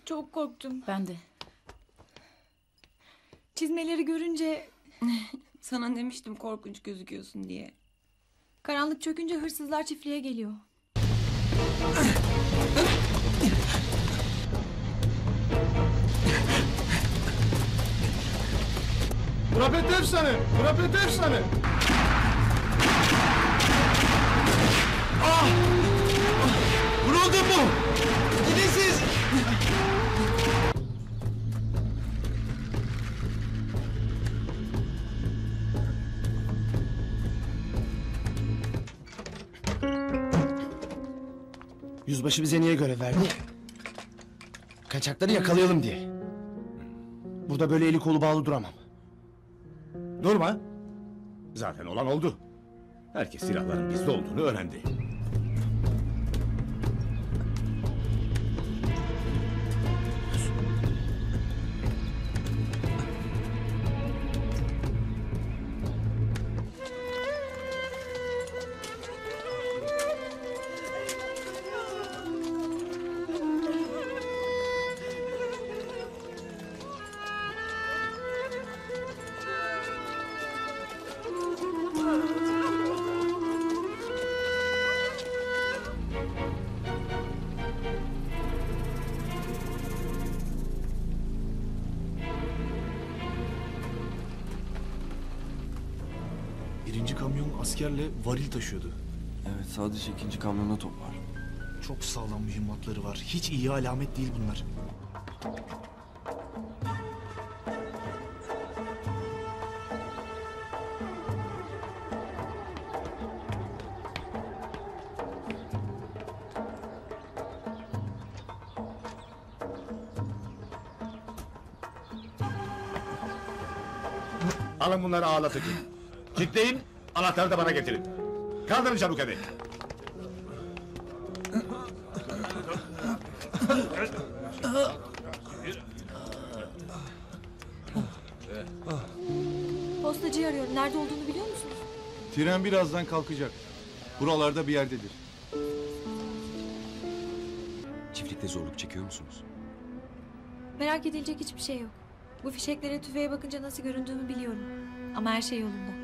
Çok korktum. Ben de. Çizmeleri görünce... Sana demiştim korkunç gözüküyorsun diye. Karanlık çökünce hırsızlar çiftliğe geliyor. Bırakın seni! Bırakın seni! Ah! Vuruldu bu! Gidin siz! Yüzbaşı bize niye görev verdi? Kaçakları yakalayalım diye. Burada böyle eli kolu bağlı duramam. Durma! Zaten olan oldu. Herkes silahların bizde olduğunu öğrendi. Birinci kamyon askerle varil taşıyordu. Evet, sadece ikinci kamyonda top var. Çok sağlam mühimmatları var. Hiç iyi alamet değil bunlar. Alın bunları ağlatın. Kilitleyin, anahtarı da bana getirin. Kaldırın çabuk hadi. Postacıyı arıyorum. Nerede olduğunu biliyor musunuz? Tren birazdan kalkacak. Buralarda bir yerdedir. Çiftlikte zorluk çekiyor musunuz? Merak edilecek hiçbir şey yok. Bu fişeklere, tüfeğe bakınca nasıl göründüğümü biliyorum. Ama her şey yolunda.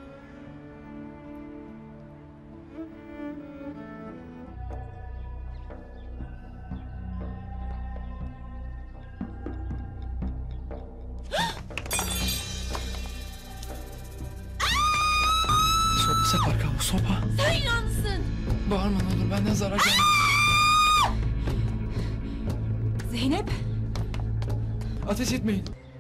Sopa Separ Kavu, sopa. Sen yalnızsın. Bağırma ne olur, benden zarar gelmez. Zeynep. Ateş etmeyin.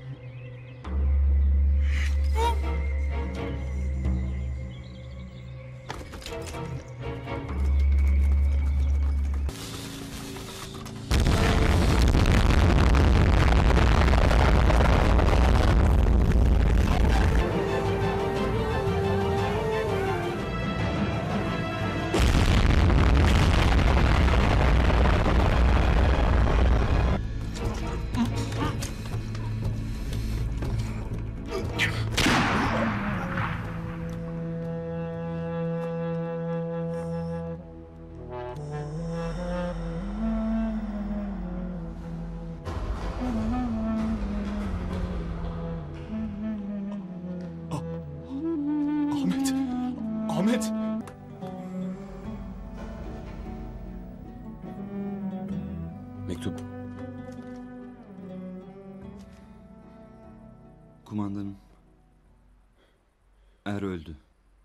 Ahmet! Ahmet! Mektup. Kumandanım. Er öldü.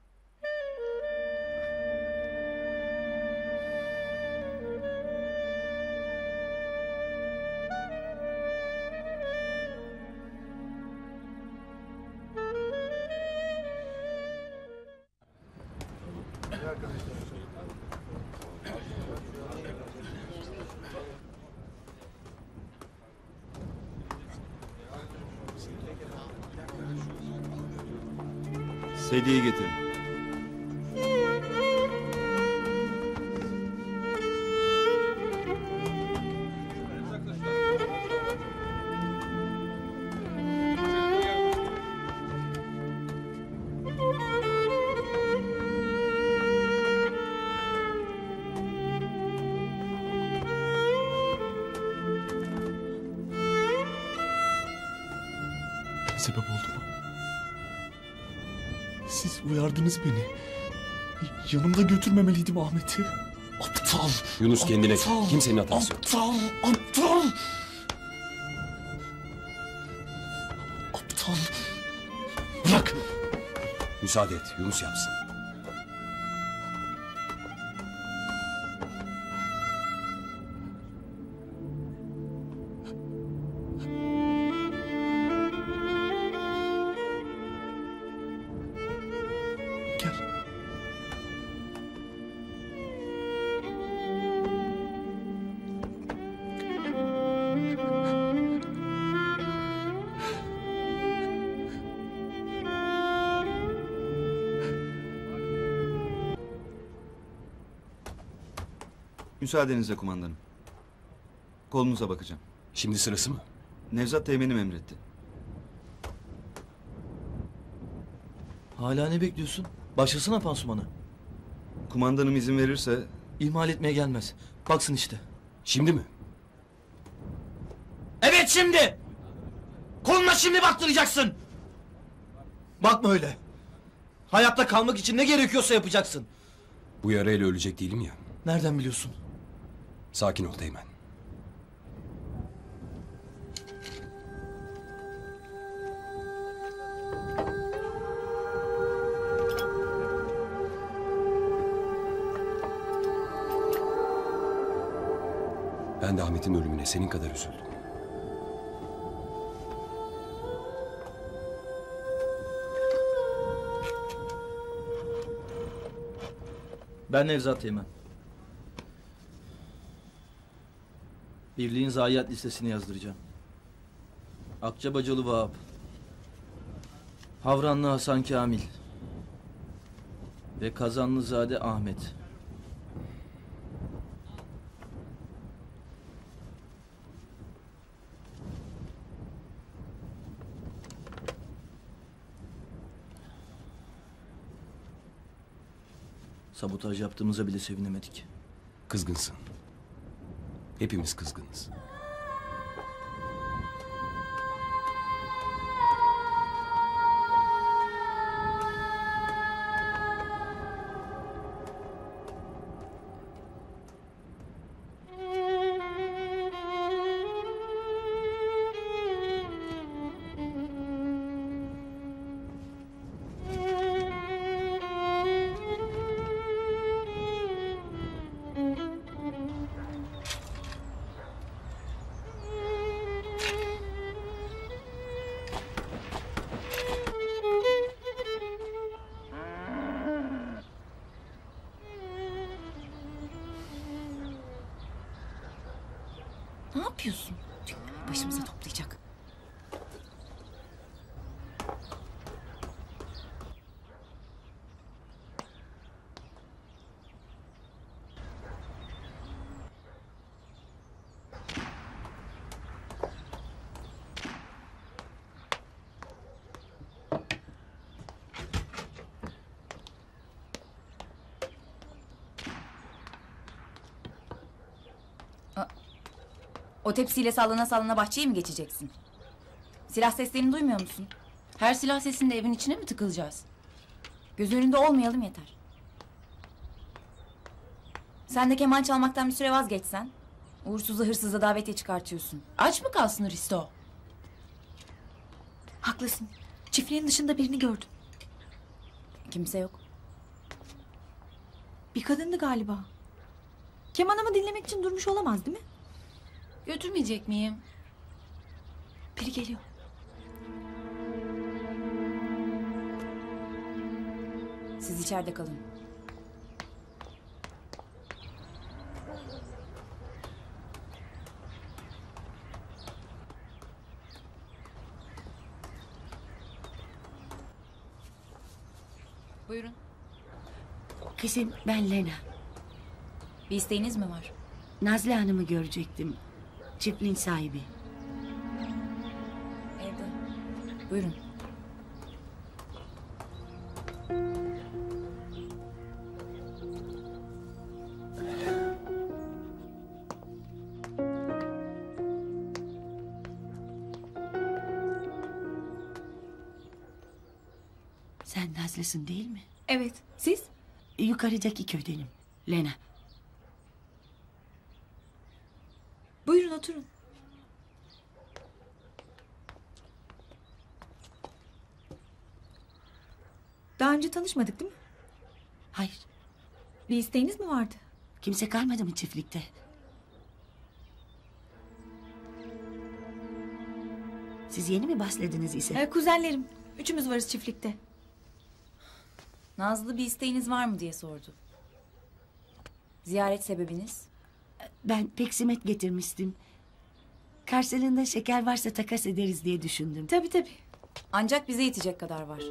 Sedyeyi getirin. sebep oldum. Siz uyardınız beni. Yanımda götürmemeliydim Ahmet'i. Aptal. Yunus kendine gel. Aptal. Kimsenin hatası yok. Aptal. Aptal. Aptal. Bırak. Müsaade et. Yunus yapsın. Gel. Müsaadenizle kumandanım. Kolunuza bakacağım. Şimdi sırası mı? Nevzat Teğmen'im emretti. Hala ne bekliyorsun? Başlasana pansumanı. Kumandanım izin verirse İhmal etmeye gelmez. Baksın işte. Şimdi mi? Evet şimdi! Koluna şimdi baktıracaksın! Bakma öyle. Hayatta kalmak için ne gerekiyorsa yapacaksın. Bu yarayla ölecek değilim ya. Nereden biliyorsun? Sakin ol Teğmen. Ben de Ahmet'in ölümüne senin kadar üzüldüm. Ben Nevzat Teğmen. Birliğin zayiat listesini yazdıracağım. Akçabacalı Vahap. Havranlı Hasan Kamil. Ve Kazanlızade Ahmet. Sabotaj yaptığımıza bile sevinemedik. Kızgınsın. Hepimiz kızgınız. Ne yapıyorsun? Başımıza toplayacak. O tepsiyle sallana sallana bahçeye mi geçeceksin? Silah seslerini duymuyor musun? Her silah sesinde evin içine mi tıkılacağız? Göz önünde olmayalım yeter. Sen de keman çalmaktan bir süre vazgeçsen. Uğursuzla hırsızla davetiye çıkartıyorsun. Aç mı kalsın Risto? Haklısın. Çiftliğin dışında birini gördüm. Kimse yok. Bir kadındı galiba. Kemanımı dinlemek için durmuş olamaz değil mi? Götürmeyecek miyim? Biri geliyor. Siz içeride kalın. Buyurun. Kızım ben Lena. Bir isteğiniz mi var? Nazlı Hanım'ı görecektim. Çiftliğin sahibi. Evde. Buyurun. Sen Nazlı'sın değil mi? Evet. Siz? Yukarıdaki köydenim. Lena. Buyurun oturun. Daha önce tanışmadık değil mi? Hayır. Bir isteğiniz mi vardı? Kimse kalmadı mı çiftlikte? Siz yeni mi başladınız ise? Kuzenlerim. Üçümüz varız çiftlikte. Nazlı bir isteğiniz var mı diye sordu. Ziyaret sebebiniz? Ben peksimet getirmiştim. Karşılığında şeker varsa takas ederiz diye düşündüm. Tabii. Ancak bize yetecek kadar var.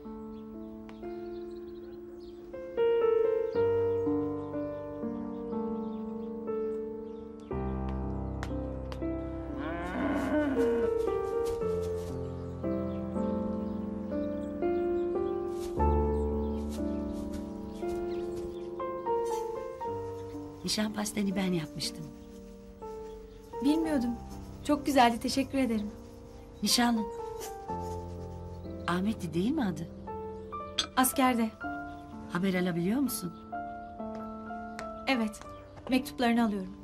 Nişan pastanı ben yapmıştım. Bilmiyordum. Çok güzeldi. Teşekkür ederim. Nişanlın. Ahmet'ti değil mi adı? Askerde. Haber alabiliyor musun? Evet. Mektuplarını alıyorum.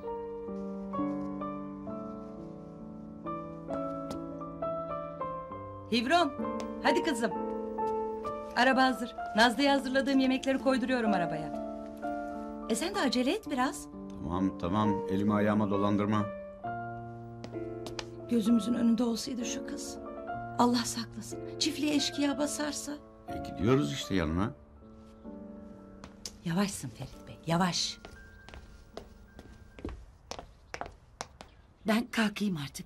Hivron, hadi kızım. Araba hazır. Nazlı'ya hazırladığım yemekleri koyduruyorum arabaya. Sen de acele et biraz. Tamam elimi ayağıma dolandırma. Gözümüzün önünde olsaydı şu kız. Allah saklasın. Çiftliğe eşkıya basarsa. Gidiyoruz işte yanına. Yavaşsın Ferit Bey, yavaş. Ben kalkayım artık.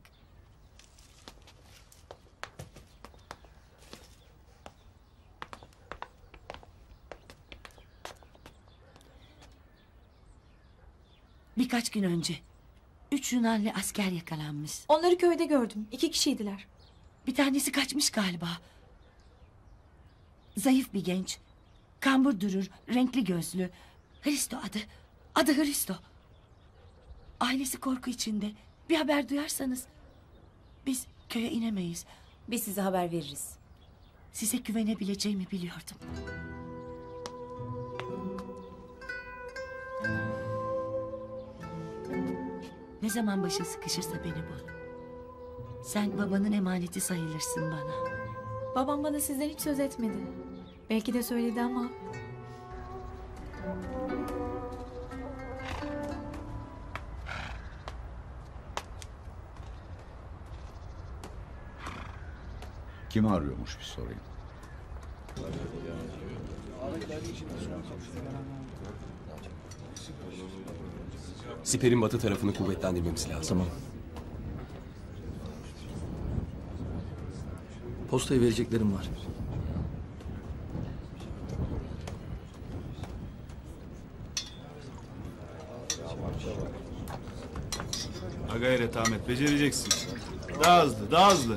Birkaç gün önce 3 Yunanlı asker yakalanmış. Onları köyde gördüm. 2 kişiydiler. Bir tanesi kaçmış galiba. Zayıf bir genç. Kambur durur, renkli gözlü. Hristo adı. Adı Hristo. Ailesi korku içinde. Bir haber duyarsanız biz köye inemeyiz. Biz size haber veririz. Size güvenebileceğimi biliyordum. Ne zaman başın sıkışırsa beni bul. Sen babanın emaneti sayılırsın bana. Babam bana sizden hiç söz etmedi. Belki de söyledi ama... Kimi arıyormuş bir sorayım. Siper'in batı tarafını kuvvetlendirmemiz lazım. Tamam. Postaya vereceklerim var. Ha gayret Ahmet, becereceksin. Daha hızlı.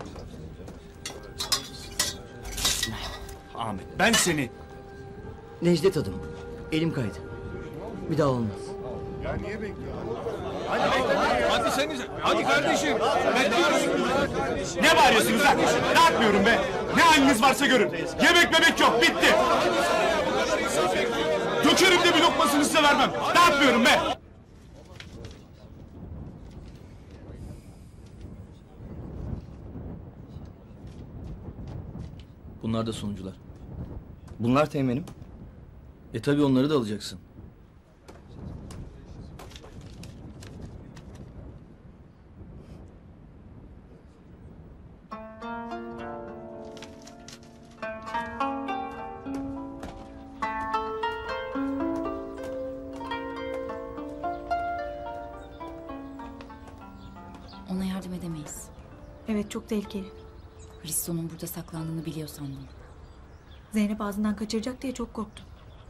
Ahmet, ben seni... Necdet adım. Elim kaydı. Bir daha olmaz. Hadi senize, hadi kardeşim. Ne bağırıyorsunuz lan? Ne yapmıyorum be? Ne haliniz varsa görün. Yemek bebek yok, bitti. Dökerim de bir lokmasını size vermem. Ne yapmıyorum be? Bunlar da sonucular. Bunlar teğmenim. Tabii onları da alacaksın. Ona yardım edemeyiz. Evet, çok tehlikeli. Hristo'nun burada saklandığını biliyor sandım. Zeynep ağzından kaçıracak diye çok korktum.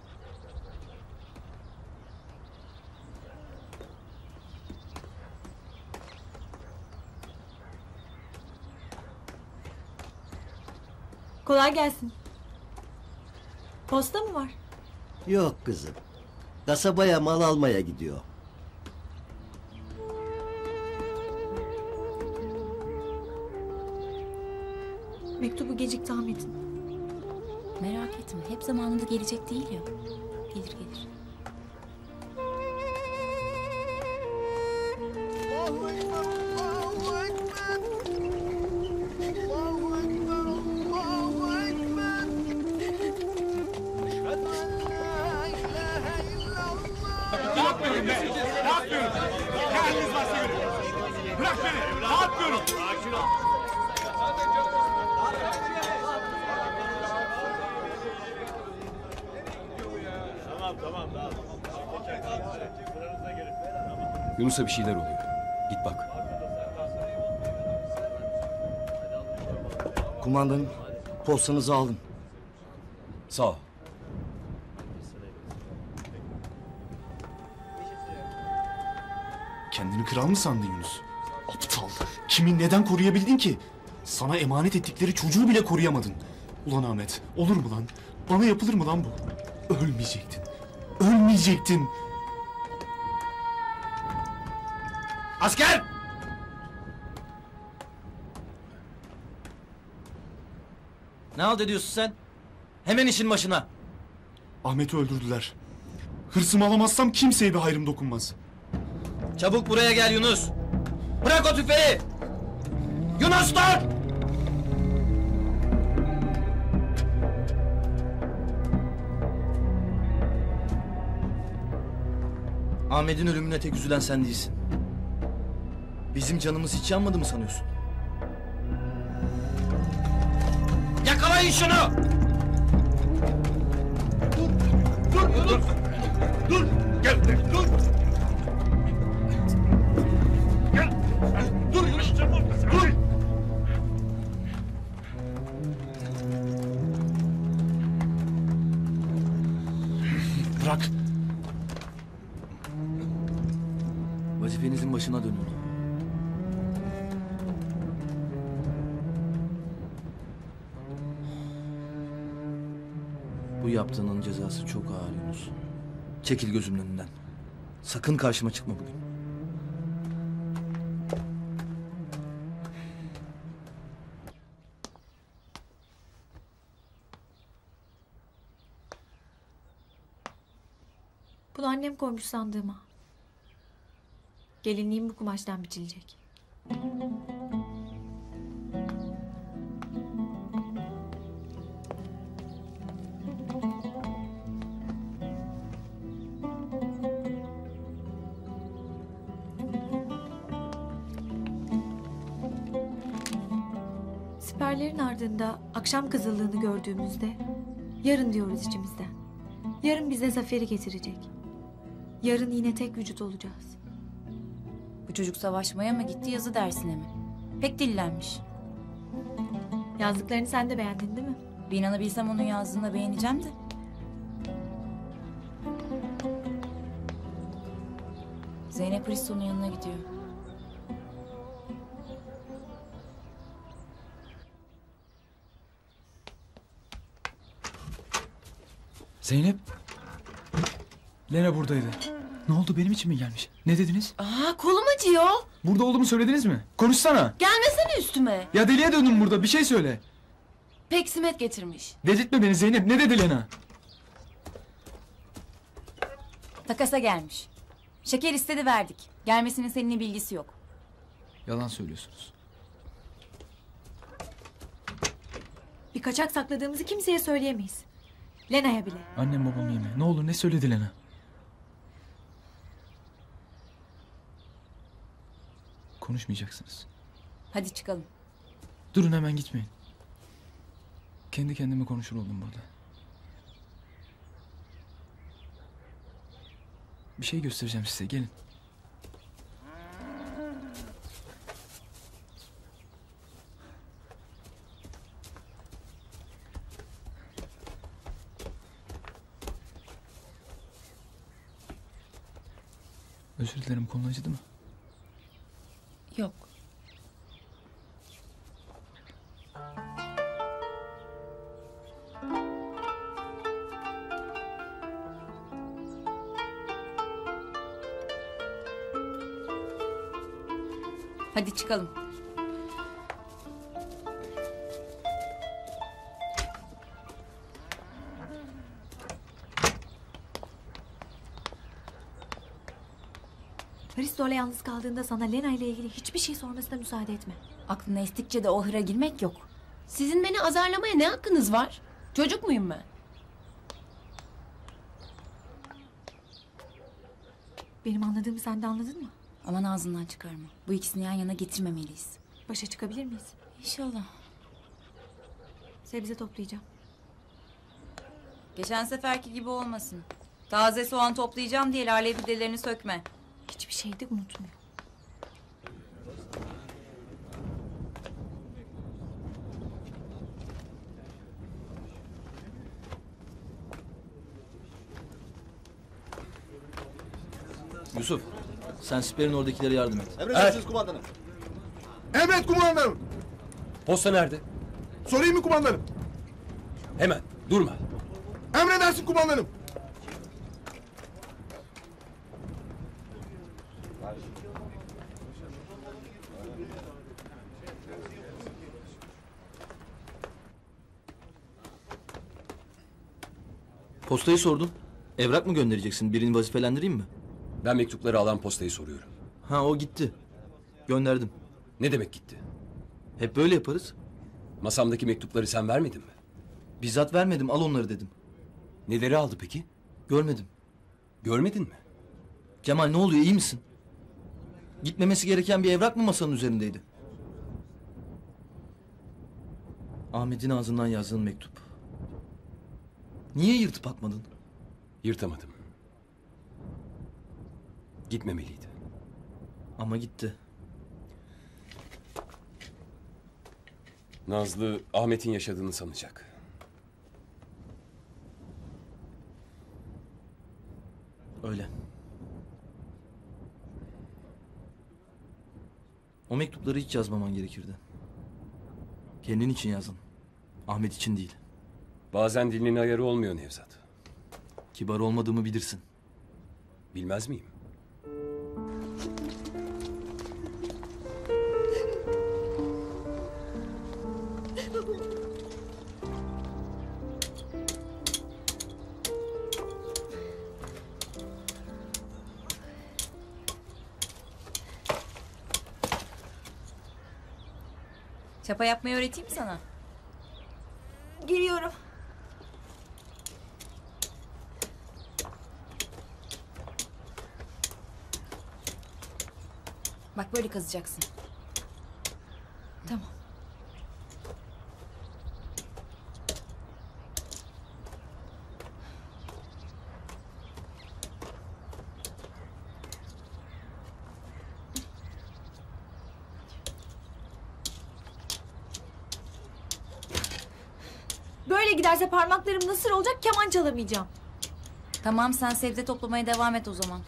Kolay gelsin. Posta mı var? Yok kızım. Kasabaya mal almaya gidiyor. Mektubu gecikti Ahmet'in. Merak etme. Hep zamanında gelecek değil ya. Gelir gelir. Ne yapmıyorum be? Ne yapmıyorum? Ne haliniz varsa görün. Bırak beni. Ne yapmıyorum? Yunus'a bir şeyler oluyor. Git bak. Kumandanım, postanızı aldım. Sağ ol. Kendini kral mı sandın Yunus? Aptal. Kimi neden koruyabildin ki? Sana emanet ettikleri çocuğu bile koruyamadın. Ulan Ahmet, olur mu lan? Bana yapılır mı lan bu? Ölmeyecektin. Ölmeyecektin. Asker! Ne halt ediyorsun sen? Hemen işin başına. Ahmet'i öldürdüler. Hırsımı alamazsam kimseye bir hayrım dokunmaz. Çabuk buraya gel Yunus. Bırak o tüfeği. Yunus dur! Ahmet'in ölümüne tek üzülen sen değilsin. Bizim canımız hiç yanmadı mı sanıyorsun? Yakalayın şunu! Dur! Gel! Dur! Gel! Dur Yunus! Dur! Bırak. Vazifenizin başına dönün. Bu yaptığının cezası çok ağır Yunus. Çekil gözümün önünden. Sakın karşıma çıkma bugün. Bunu annem koymuş sandığıma. Gelinliğim bu kumaştan biçilecek. Siperlerin ardında akşam kızıldığını gördüğümüzde yarın diyoruz içimizden. Yarın bize zaferi getirecek. Yarın yine tek vücut olacağız. Bu çocuk savaşmaya mı gitti yazı dersine mi? Pek dillenmiş. Yazdıklarını sen de beğendin değil mi? Bir inanabilsem onun yazdığına beğeneceğim de. Zeynep Hristo'nun yanına gidiyor. Zeynep. Lena buradaydı. Ne oldu, benim için mi gelmiş? Ne dediniz? Aa, kolum acıyor. Burada olduğumu söylediniz mi? Konuşsana. Gelmesene üstüme. Ya deliye döndüm burada, bir şey söyle. Peksimet getirmiş. Delirtme beni Zeynep, ne dedi Lena? Takasa gelmiş. Şeker istedi verdik. Gelmesinin seninle bilgisi yok. Yalan söylüyorsunuz. Bir kaçak sakladığımızı kimseye söyleyemeyiz. Lena'ya bile. Annem babam yeme. Ne olur, ne söyledi Lena? Konuşmayacaksınız. Hadi çıkalım. Durun, hemen gitmeyin. Kendi kendime konuşur oldum burada. Bir şey göstereceğim size, gelin. Özür dilerim, kolun acıdı mı? Yok. Hadi çıkalım. Hristo'yla yalnız kaldığında sana Lena ile ilgili hiçbir şey sormasına müsaade etme. Aklına estikçe de o hıra girmek yok. Sizin beni azarlamaya ne hakkınız var? Çocuk muyum ben? Benim anladığımı sen de anladın mı? Aman ağzından çıkarma. Bu ikisini yan yana getirmemeliyiz. Başa çıkabilir miyiz? İnşallah. Sebze toplayacağım. Geçen seferki gibi olmasın. Taze soğan toplayacağım diye lale fidelerini sökme. Hiçbir şeyi de unutmuyor. Yusuf, sen siperin oradakilere yardım et. Emredersiniz kumandanım. Evet kumandanım. Posta nerede? Sorayım mı kumandanım? Hemen durma. Emredersin kumandanım. Postayı sordun. Evrak mı göndereceksin? Birini vazifelendireyim mi? Ben mektupları alan postayı soruyorum. Ha, o gitti. Gönderdim. Ne demek gitti? Hep böyle yaparız. Masamdaki mektupları sen vermedin mi? Bizzat vermedim, al onları dedim. Neleri aldı peki? Görmedim. Görmedin mi? Cemal, ne oluyor, iyi misin? Gitmemesi gereken bir evrak mı masanın üzerindeydi? Ahmet'in ağzından yazdığın mektup. Niye yırtıp atmadın? Yırtamadım. Gitmemeliydi. Ama gitti. Nazlı Ahmet'in yaşadığını sanacak. Öyle. O mektupları hiç yazmaman gerekirdi. Kendin için yazdın. Ahmet için değil. Bazen dilinin ayarı olmuyor Nevzat. Kibar olmadığımı bilirsin. Bilmez miyim? Çapa yapmayı öğreteyim mi sana? Giriyorum. Bak böyle kazacaksın. Tamam. Böyle giderse parmaklarım nasıl olacak, keman çalamayacağım. Tamam, sen sebze toplamaya devam et o zaman.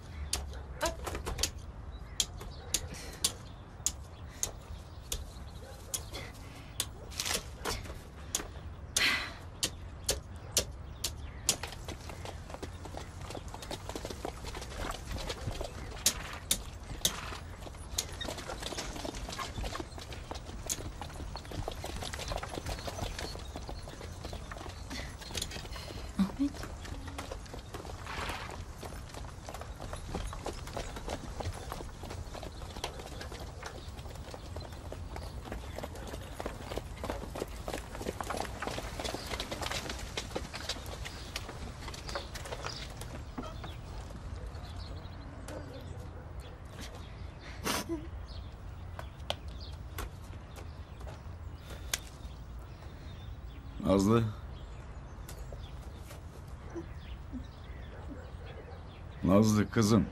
Ahmet. Nazlı. Nazlı kızım.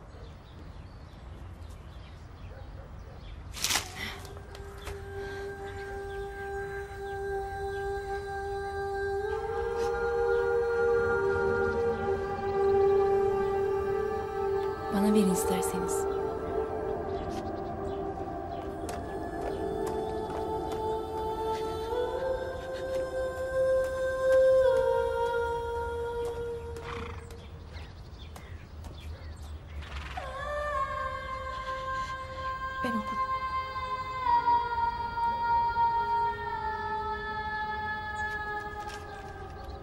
Bana verin isterseniz. Ben okurum.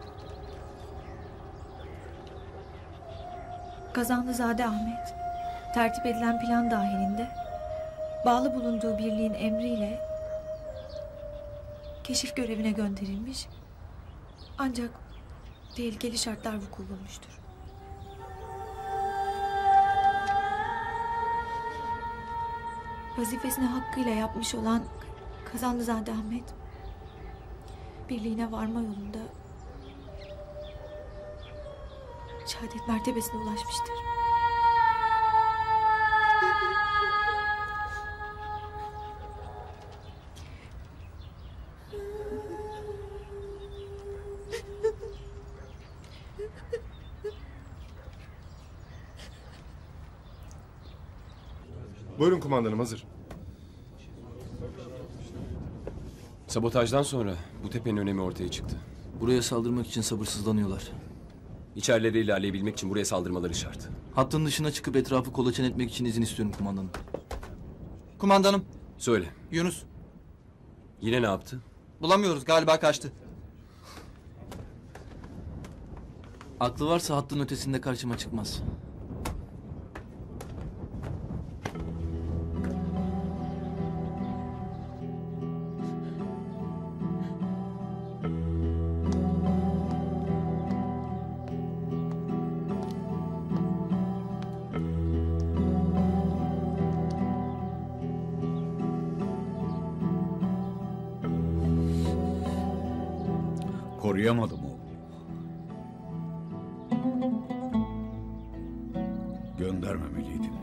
Kazanlızade Ahmet, tertip edilen plan dahilinde bağlı bulunduğu birliğin emriyle keşif görevine gönderilmiş, ancak tehlikeli şartlar vuku bulmuştur. Vazifesini hakkıyla yapmış olan Kazanlızade Ahmet, birliğine varma yolunda şehadet mertebesine ulaşmıştır. Buyurun kumandanım, hazır. Sabotajdan sonra bu tepenin önemi ortaya çıktı. Buraya saldırmak için sabırsızlanıyorlar. İçerileri ilerleyebilmek için buraya saldırmaları şart. Hattın dışına çıkıp etrafı kolaçan etmek için izin istiyorum kumandanım. Kumandanım, Söyle. Yunus. Yine ne yaptı? Bulamıyoruz, galiba kaçtı. Aklı varsa hattın ötesinde karşıma çıkmaz. Koruyamadım oğlum. Göndermemeliydim.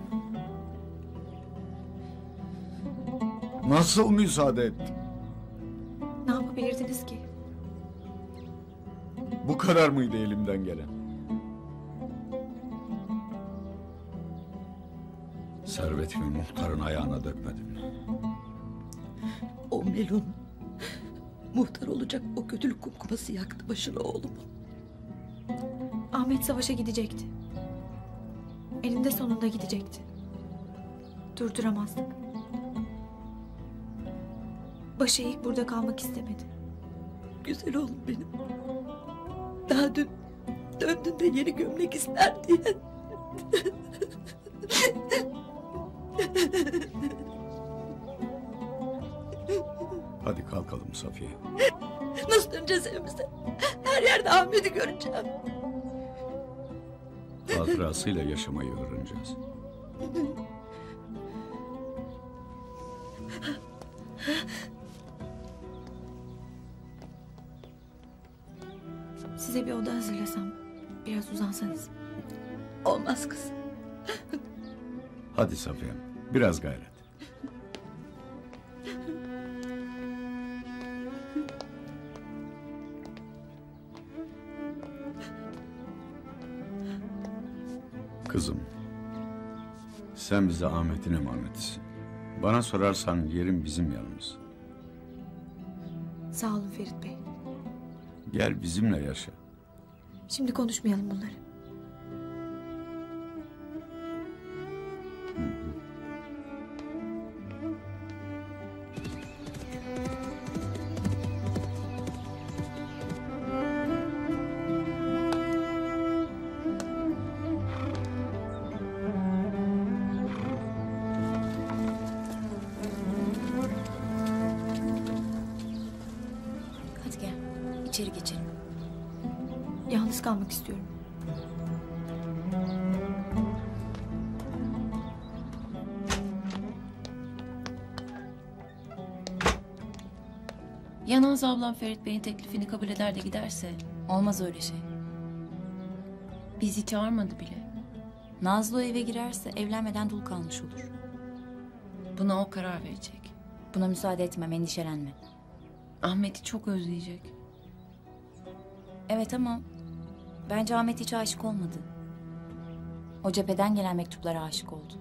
Nasıl müsaade ettim? Ne yapabilirdiniz ki? Bu kadar mıydı elimden gelen? Servetimi muhtarın ayağına dökmedim. O melun muhtar olacak, o kötülük kumkuması yaktı başına oğlumu. Ahmet savaşa gidecekti. Elinde sonunda gidecekti. Durduramazdık. Başı eğik burada kalmak istemedi. Güzel oğlum benim. Daha dün döndün de yeni gömlek ister diye. Hadi kalkalım Safiye. Nasıl döneceğiz evimize? Her yerde Ahmet'i göreceğim. Hatırasıyla yaşamayı öğreneceğiz. Size bir oda hazırlasam, biraz uzansanız. Olmaz kız. Hadi Safiye, biraz gayret. Kızım, sen bize Ahmet'in emanetisin. Bana sorarsan yerin bizim yanımız. Sağ olun Ferit Bey. Gel bizimle yaşa. Şimdi konuşmayalım bunları. Hadi gel. İçeri geçelim. Yalnız kalmak istiyorum. Ya Nazlı ablam Ferit Bey'in teklifini kabul eder de giderse? Olmaz öyle şey. Bizi çağırmadı bile. Nazlı o eve girerse evlenmeden dul kalmış olur. Buna o karar verecek. Buna müsaade etmem, endişelenme. Ahmet'i çok özleyecek. Evet ama bence Ahmet hiç aşık olmadı. O cepheden gelen mektuplara aşık oldu.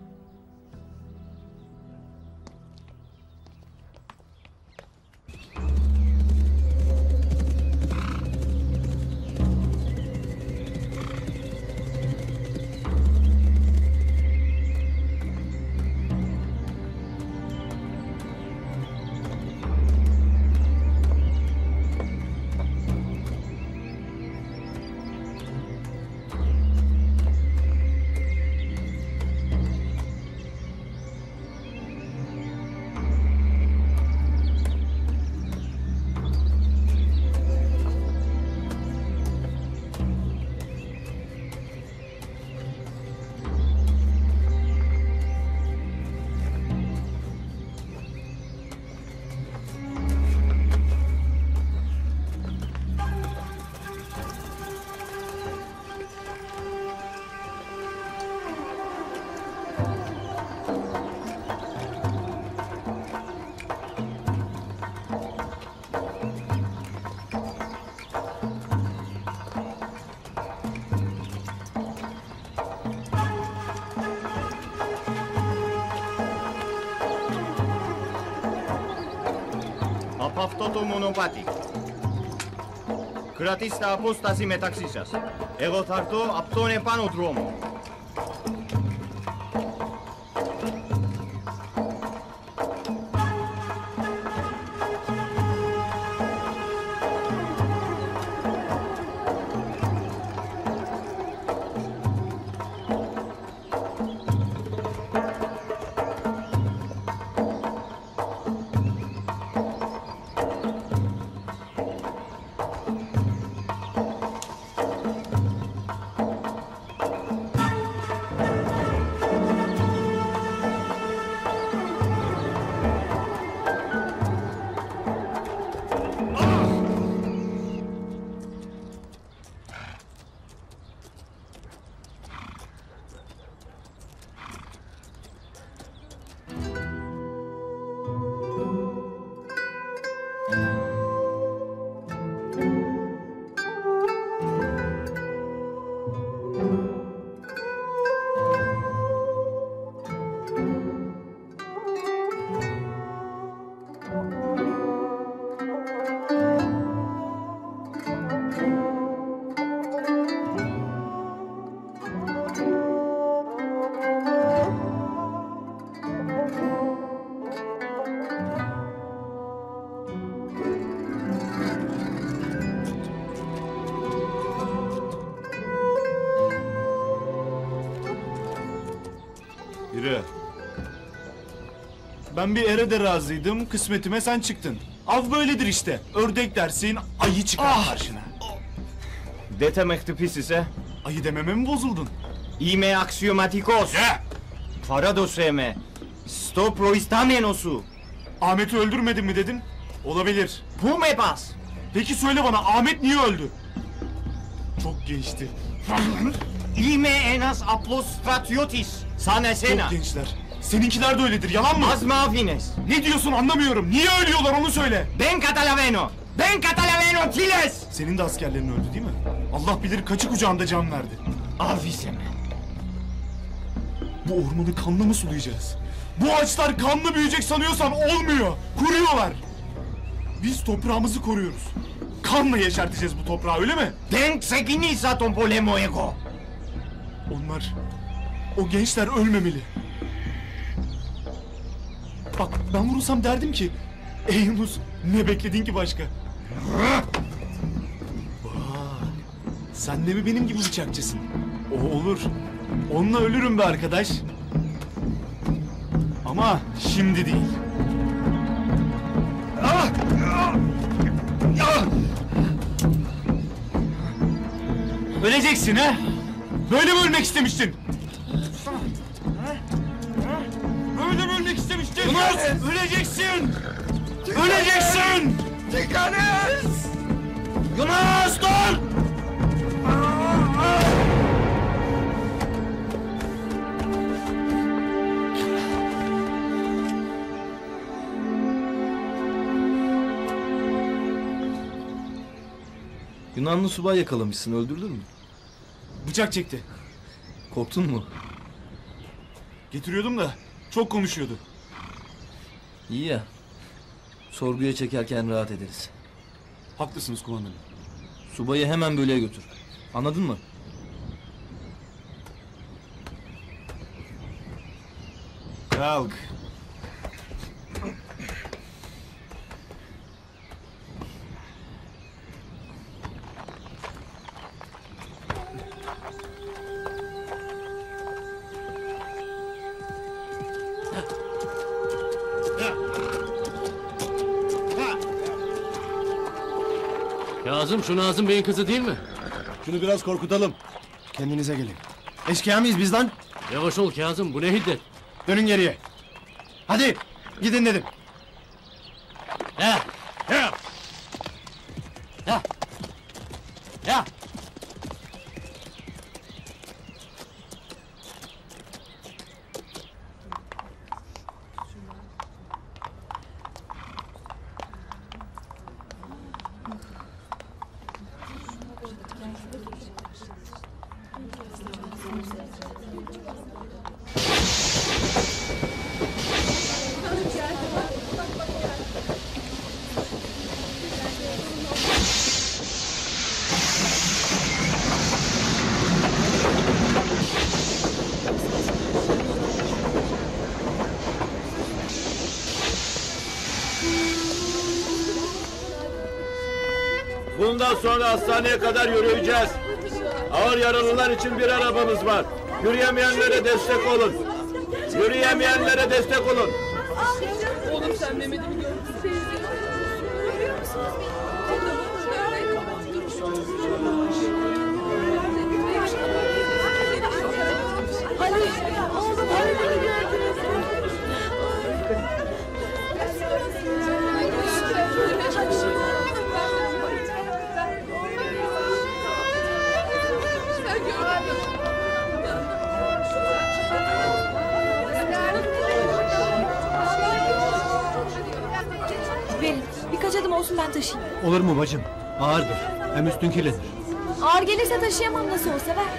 αυτό το μονοπάτι. Κρατήστε απόσταση μεταξύ σας. Εγώ θα έρθω από τον επάνω δρόμο. Yürü. Ben bir ere de razıydım, kısmetime sen çıktın. Av böyledir işte. Ördek dersin, ayı çıkar karşına. Dete με χτυπήσεις, Ayı dememe mi bozuldun? Είμαι αξιωματικός. Παράδοσέ με. Στο προϊστάμενο σου. Ahmet'i öldürmedin mi dedin? Olabilir. Πού με πας? Peki söyle bana, Ahmet niye öldü? Çok gençti. Είμαι ένας απλός στρατιώτης. Σαν εσένα. Çok gençler. Seninkiler de öyledir, yalan mı? Az mı afines? Ne diyorsun anlamıyorum. Niye ölüyorlar onu söyle. Ben καταλαβαίνω. Ben καταλαβαίνω. Τι λες? Senin de askerlerin öldü değil mi? Allah bilir kaçı kucağında can verdi. Afise me. Bu ormanı kanla mı sulayacağız? Bu ağaçlar kanlı büyüyecek sanıyorsan olmuyor. Kuruyorlar. Biz toprağımızı koruyoruz. Kanla yeşerteceğiz bu toprağı, öyle mi? Δεν ξεκινήσα τον πόλεμο εγώ. Onlar, o gençler ölmemeli. Bak ben vurursam derdim ki, ey Yunus ne bekledin ki başka? Vay, sen de mi benim gibi bıçakçısın? O olur. Onunla ölürüm be arkadaş. Ama şimdi değil. Öleceksin ha? Böyle mi ölmek istemiştin? Böyle mi ölmek istemiştin? Yunus! Öleceksin! Öleceksin! Dikkanes! Yunus dur! Yunanlı subay yakalamışsın, öldürdün mü? Bıçak çekti. Korktun mu? Getiriyordum da çok konuşuyordu. İyi ya. Sorguya çekerken rahat ederiz. Haklısınız kumandanım. Subayı hemen bölüye götür. Anladın mı? Kalk. Kazım şu Nazım Bey'in kızı değil mi? Şunu biraz korkutalım. Kendinize gelin. Eşkıya mıyız biz lan? Yavaş ol Kazım, bu ne hiddet? Dönün geriye. Hadi gidin dedim. Ya! Ya! Ya! Ya! Biraz sonra hastaneye kadar yürüyeceğiz. Ağır yaralılar için bir arabamız var. Yürüyemeyenlere destek olun. Yürüyemeyenlere destek olun. Oğlum sen Mehmet'i mi gördün? Görüyor musun? Halil, oğlum Halil'i gördünüz mü? Verin. Birkaç adım olsun ben taşıyayım. Olur mu bacım? Ağırdır. Hem üstün kirlenir. Ağır gelirse taşıyamam nasıl olsa ver.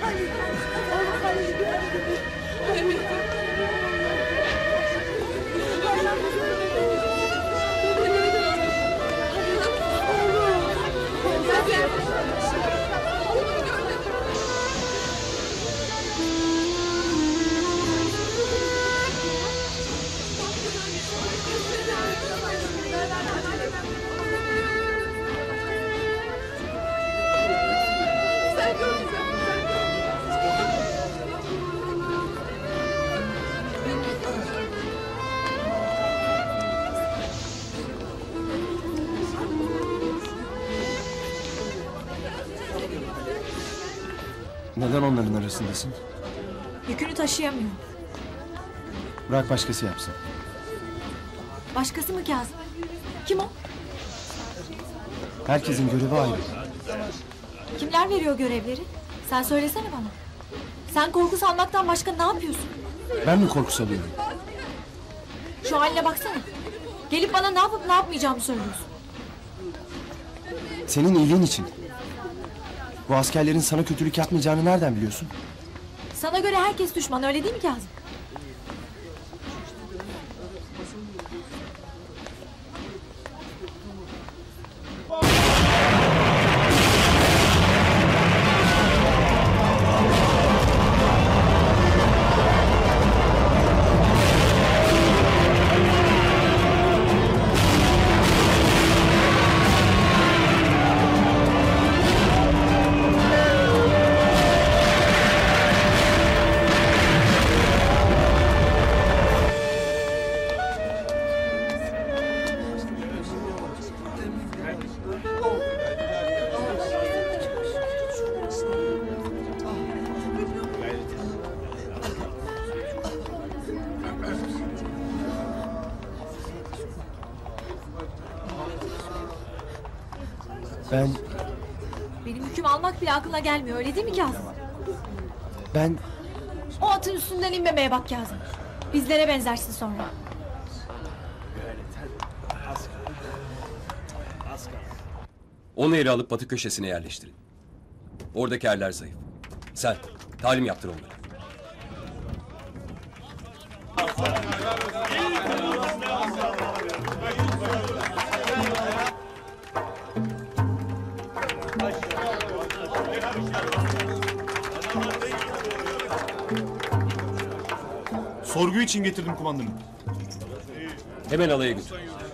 Neden onların arasındasın? Yükünü taşıyamıyorum. Bırak başkası yapsın. Başkası mı Kazım? Kim o? Herkesin görevi ayrı. Kimler veriyor görevleri? Sen söylesene bana. Sen korku salmaktan başka ne yapıyorsun? Ben mi korku salıyorum? Şu haline baksana. Gelip bana ne yapıp ne yapmayacağımı söylüyorsun. Senin iyiliğin için. Bu askerlerin sana kötülük yapmayacağını nereden biliyorsun? Sana göre herkes düşman öyle değil mi Kazım? Ben... Benim hüküm almak bile aklına gelmiyor öyle değil mi Kazım? Ben... O atın üstünden inmemeye bak Kazım. Bizlere benzersin sonra. Onu ele alıp batı köşesine yerleştirin. Oradaki erler zayıf. Sen talim yaptır onları. Sorgu için getirdim kumandanım. Hemen alaya götür.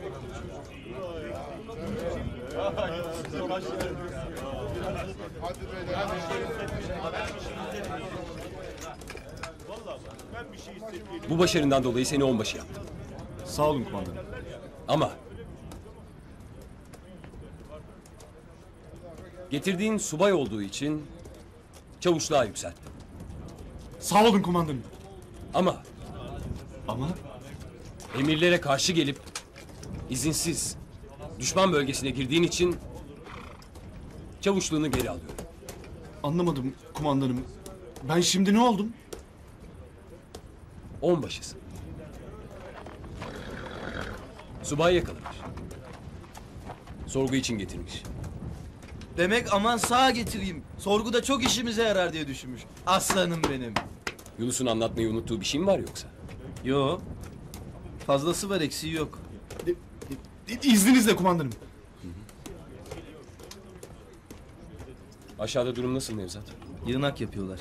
Bu başarından dolayı seni onbaşı yaptım. Sağ olun kumandanım. Ama getirdiğin subay olduğu için çavuşluğa yükselttim. Sağ olun kumandanım. Ama Ama emirlere karşı gelip izinsiz düşman bölgesine girdiğin için çavuşluğunu geri alıyorum. anlamadım kumandanım. Ben şimdi ne oldum? Onbaşısın. Subay yakalamış. Sorgu için getirmiş. Demek aman sağa getireyim. Sorguda çok işimize yarar diye düşünmüş. Aslanım benim. Yunus'un anlatmayı unuttuğu bir şey mi var yoksa? Yo. Fazlası var, eksiği yok. İzninizle kumandanım. Aşağıda durum nasıl Nevzat? Yığınak yapıyorlar.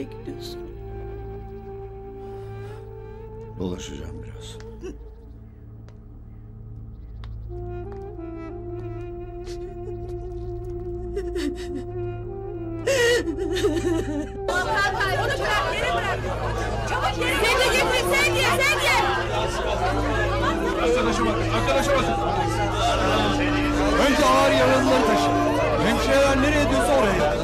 gidiyorsun? Dolaşacağım biraz. Onu bırak, yere bırak. Çabuk yere. Sevgi getir, Sevgi. Arkadaşa bakın, arkadaşa bakın. Önce ağır yaralıları taşı. Hemşireler nereye diyorsa oraya.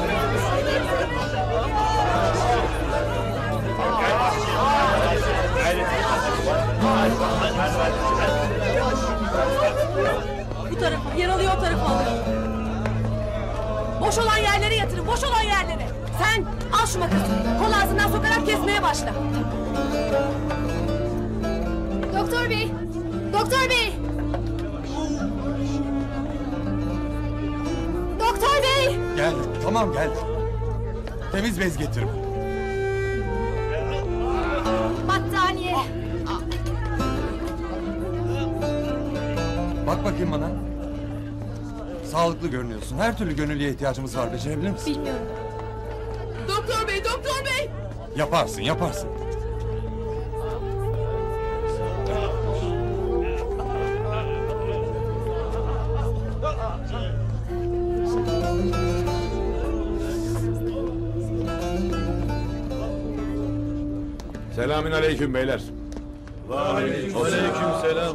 Bu tarafa, yaralıyı o tarafa alın. Boş olan yerlere yatırın, boş olan yerlere. Sen al şu makası, kol ağzından sokarak kesmeye başla. Doktor bey! Doktor bey! Doktor bey! Gel, tamam gel. Temiz bez getir. Battaniye! Bak bakayım bana. Sağlıklı görünüyorsun. Her türlü gönüllüye ihtiyacımız var. Becerebilir misin? Bilmiyorum. Doktor bey, doktor bey! Yaparsın, yaparsın. Selamün aleyküm beyler. Aleyküm selam.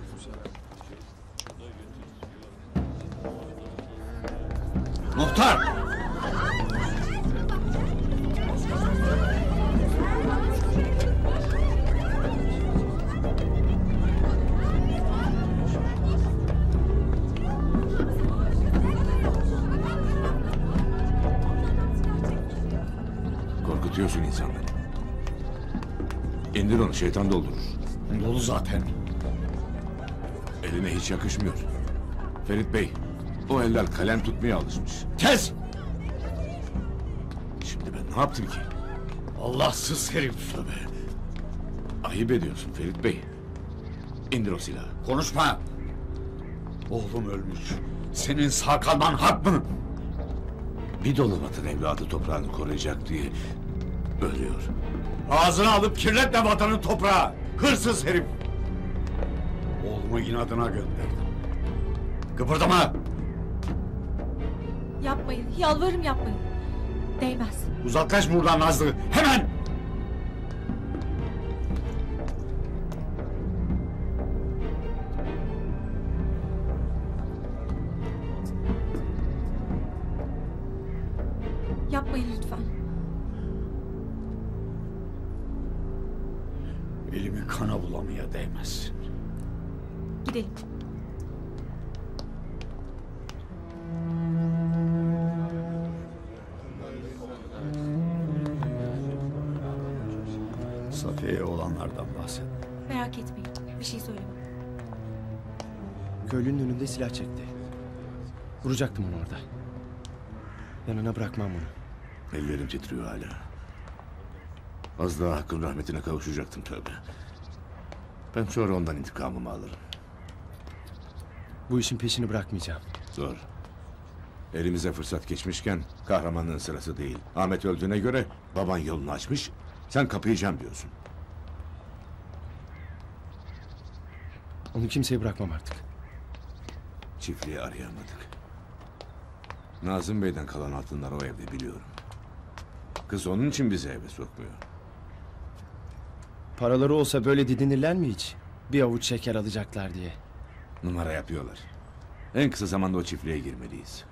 Muhtar! Korkutuyorsun insanları. İndir onu, şeytan doldurur. Dolu zaten. Eline hiç yakışmıyor. Ferit Bey, o eller kalem tutmaya alışmış. Kes! Şimdi ben ne yaptım ki? Allahsız herif. Tövbe. Ayıp ediyorsun Ferit Bey. İndir o silahı. Konuşma. Oğlum ölmüş. Senin sağ kalman hak mı? Bir dolu vatan evladı toprağını koruyacak diye ölüyor. Ağzını alıp kirletme vatanın toprağı. Hırsız herif. Oğlumu inadına gönderdim. Kıpırdama. Yapmayın, yalvarırım yapmayın. Değmez. Uzaklaş buradan Nazlı. Hemen. Yapmayın lütfen. Elimi kana bulamaya değmezsin. Gidelim. Safiye'ye olanlardan bahset. Merak etmeyin. Bir şey söylemem. Köylünün önünde silah çekti. Vuracaktım onu orada. Yanına bırakmam bunu. Ellerim titriyor hala. Az daha hakkın rahmetine kavuşacaktım tövbe. Ben sonra ondan intikamımı alırım. Bu işin peşini bırakmayacağım. Zor. Elimize fırsat geçmişken kahramanlığın sırası değil. Ahmet öldüğüne göre baban yolunu açmış. Sen kapayacağım diyorsun. Onu kimseye bırakmam artık. Çiftliği arayamadık. Nazım Bey'den kalan altınlar o evde biliyorum. Kız onun için bizi eve sokmuyor. Paraları olsa böyle didinirler mi hiç? Bir avuç şeker alacaklar diye. Numara yapıyorlar. En kısa zamanda o çiftliğe girmeliyiz.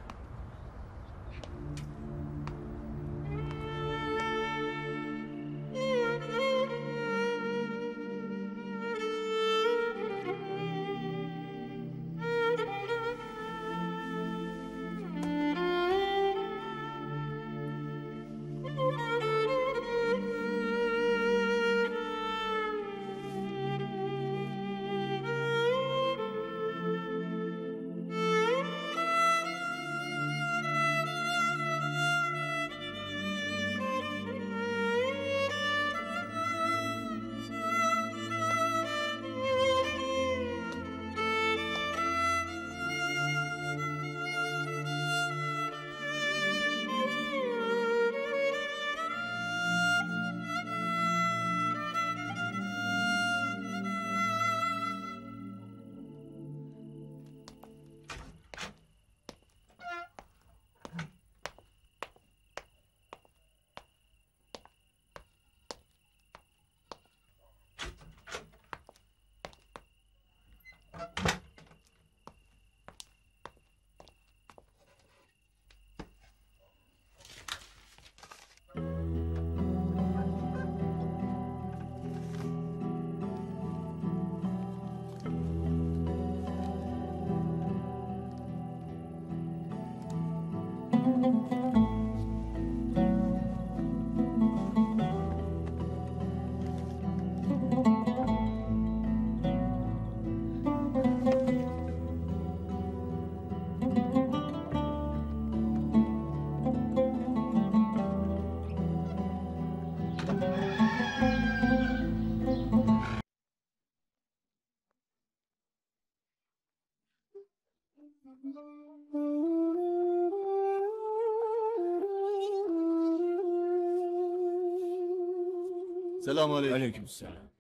Selamünaleyküm. Aleykümselam.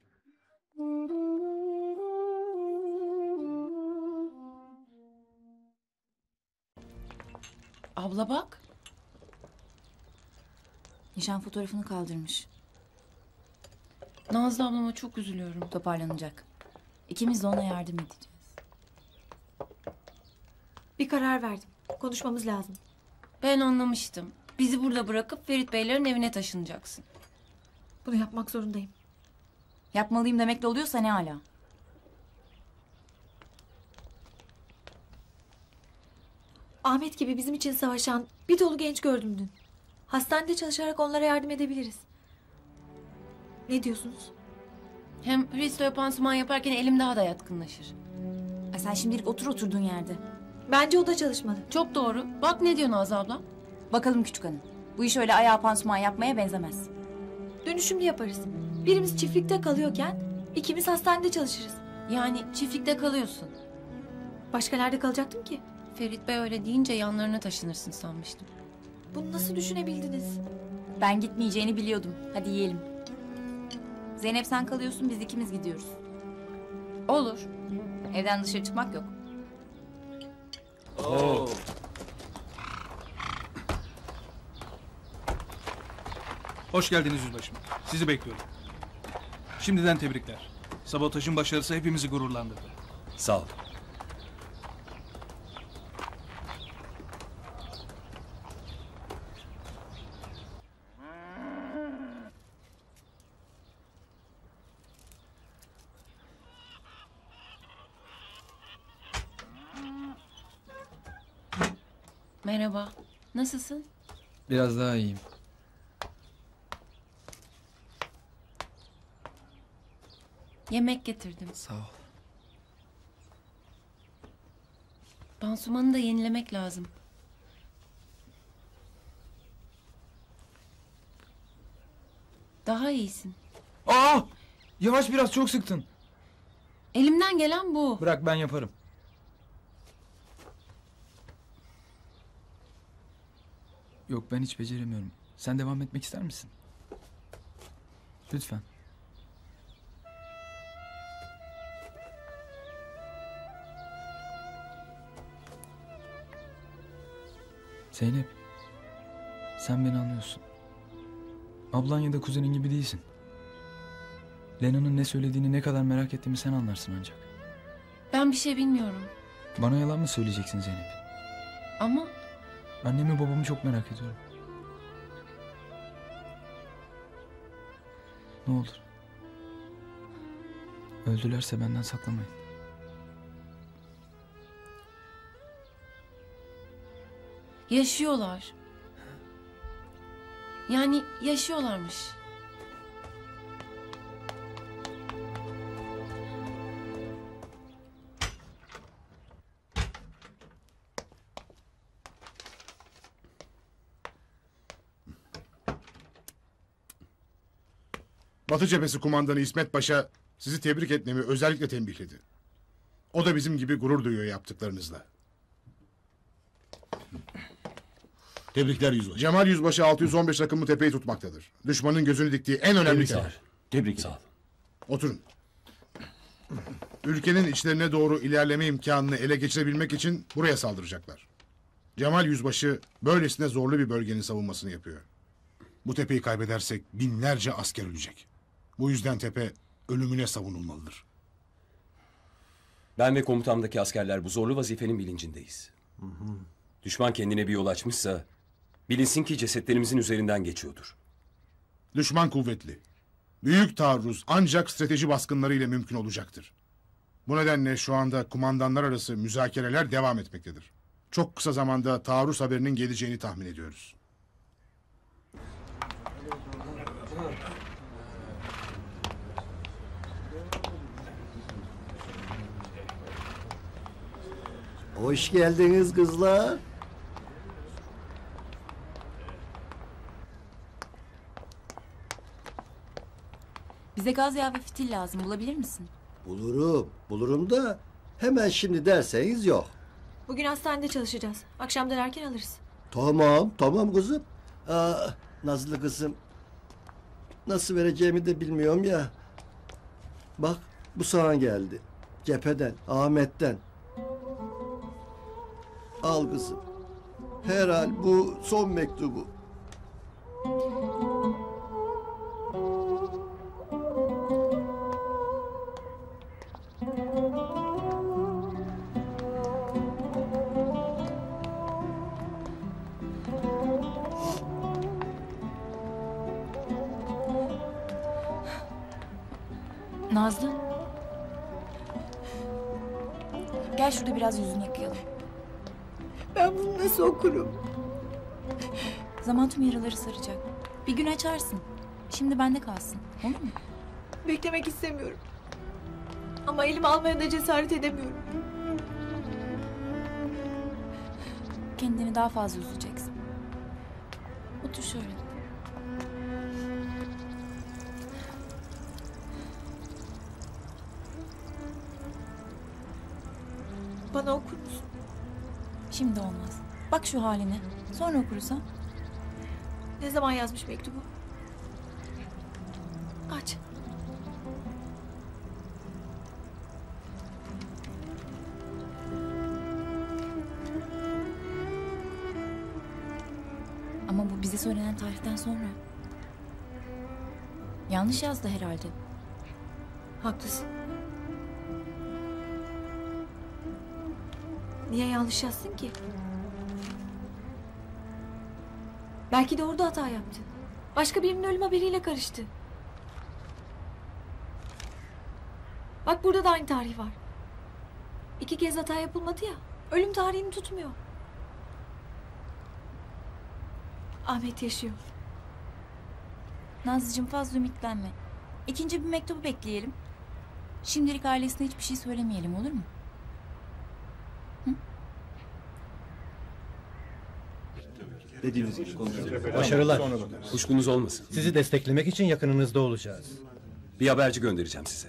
Abla bak. Nişan fotoğrafını kaldırmış. Nazlı ablama çok üzülüyorum. Toparlanacak. İkimiz de ona yardım edeceğiz. Bir karar verdim. Konuşmamız lazım. Ben anlamıştım. Bizi burada bırakıp Ferit Beylerin evine taşınacaksın. Bunu yapmak zorundayım. Yapmalıyım demekle oluyorsa ne hala. Ahmet gibi bizim için savaşan bir dolu genç gördüm dün. Hastanede çalışarak onlara yardım edebiliriz. Ne diyorsunuz? Hem Hristo'ya pansuman yaparken elim daha da yatkınlaşır. Sen şimdilik otur oturduğun yerde. Bence o da çalışmalı. Çok doğru. Bak ne diyor Nazlı abla. Bakalım küçük hanım. Bu iş öyle ayağa pansuman yapmaya benzemez. Dönüşümlü yaparız. Birimiz çiftlikte kalıyorken ikimiz hastanede çalışırız. Yani çiftlikte kalıyorsun. Başka nerede kalacaktım ki? Ferit Bey öyle deyince yanlarına taşınırsın sanmıştım. Bunu nasıl düşünebildiniz? Ben gitmeyeceğini biliyordum. Hadi yiyelim. Zeynep sen kalıyorsun, biz ikimiz gidiyoruz. Olur. Evden dışarı çıkmak yok. Oo. Hoş geldiniz yüzbaşım. Sizi bekliyorum. Şimdiden tebrikler. Sabotajın başarısı hepimizi gururlandırdı. Sağ ol. Merhaba. Nasılsın? Biraz daha iyiyim. Yemek getirdim. Sağ ol. Pansumanı da yenilemek lazım. Daha iyisin. Aa! Yavaş biraz, çok sıktın. Elimden gelen bu. Bırak, ben yaparım. Yok, ben hiç beceremiyorum. Sen devam etmek ister misin? Lütfen. Zeynep, sen beni anlıyorsun. Ablan ya da kuzenin gibi değilsin. Lena'nın ne söylediğini, ne kadar merak ettiğimi sen anlarsın ancak. Ben bir şey bilmiyorum. Bana yalan mı söyleyeceksin Zeynep? Ama Annemi babamı çok merak ediyorum. Ne olur. Öldülerse benden saklamayın. yaşıyorlar. Yani yaşıyorlarmış. Batı Cephesi Kumandanı İsmet Paşa sizi tebrik etmemi özellikle tembihledi. O da bizim gibi gurur duyuyor yaptıklarınızla. Tebrikler yüzbaşı. Cemal Yüzbaşı 615 rakımlı tepeyi tutmaktadır. Düşmanın gözünü diktiği en önemli Tebrikler. tepe. Tebrik ederim. Oturun. Ülkenin içlerine doğru ilerleme imkanını ele geçirebilmek için buraya saldıracaklar. Cemal Yüzbaşı böylesine zorlu bir bölgenin savunmasını yapıyor. Bu tepeyi kaybedersek binlerce asker ölecek. Bu yüzden tepe ölümüne savunulmalıdır. Ben ve komutamdaki askerler bu zorlu vazifenin bilincindeyiz. Düşman kendine bir yol açmışsa bilinsin ki cesetlerimizin üzerinden geçiyordur. Düşman kuvvetli. Büyük taarruz ancak strateji baskınları ile mümkün olacaktır. Bu nedenle şu anda kumandanlar arası müzakereler devam etmektedir. Çok kısa zamanda taarruz haberinin geleceğini tahmin ediyoruz. Hoş geldiniz kızlar. Bize gaz yağı ve fitil lazım. Bulabilir misin? Bulurum da hemen şimdi derseniz yok. Bugün hastanede çalışacağız. Akşamdan erken alırız. Tamam kızım. Nazlı kızım. Nasıl vereceğimi de bilmiyorum ya. Bak bu sana geldi. Cepheden, Ahmet'ten. Al kızım. Herhal bu son mektubu. Nazlı. Gel şurada biraz yüzünü yıkayalım. Ben bunu nasıl okurum? Zaman tüm yaraları saracak. Bir gün açarsın. Şimdi bende kalsın. Olur mu? Beklemek istemiyorum. Ama elimi almaya da cesaret edemiyorum. Kendini daha fazla üzeceksin. Otur şöyle. Bana okur musun? Şimdi olmaz. Bak şu haline. Sonra okuruz ha. Ne zaman yazmış mektubu? Aç. Ama bu bize söylenen tarihten sonra. Yanlış yazdı herhalde. Haklısın. Niye yanlış yazsın ki? Belki de orada hata yaptı. Başka birinin ölüm haberiyle karıştı. Bak burada da aynı tarih var. 2 kez hata yapılmadı ya. Ölüm tarihini tutmuyor. Ahmet yaşıyor. Nazlıcığım fazla ümitlenme. İkinci bir mektubu bekleyelim. Şimdilik ailesine hiçbir şey söylemeyelim, olur mu? Dediğiniz gibi konuşalım. Başarılar. Kuşkunuz olmasın. Sizi desteklemek için yakınınızda olacağız. Bir haberci göndereceğim size.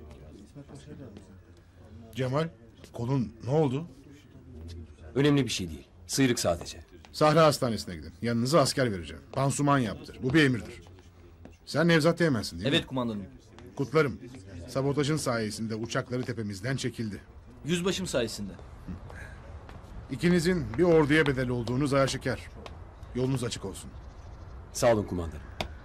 Cemal, kolun ne oldu? Önemli bir şey değil. Sıyrık sadece. Sahra Hastanesi'ne gidin. Yanınıza asker vereceğim. Pansuman yaptır. Bu bir emirdir. Sen Nevzat Teğmen'sin değil mi? Evet kumandanım. Kutlarım. Sabotajın sayesinde uçakları tepemizden çekildi. Yüzbaşım sayesinde. İkinizin bir orduya bedel olduğunuz aşikar. Yolunuz açık olsun. Sağ olun kumandanım.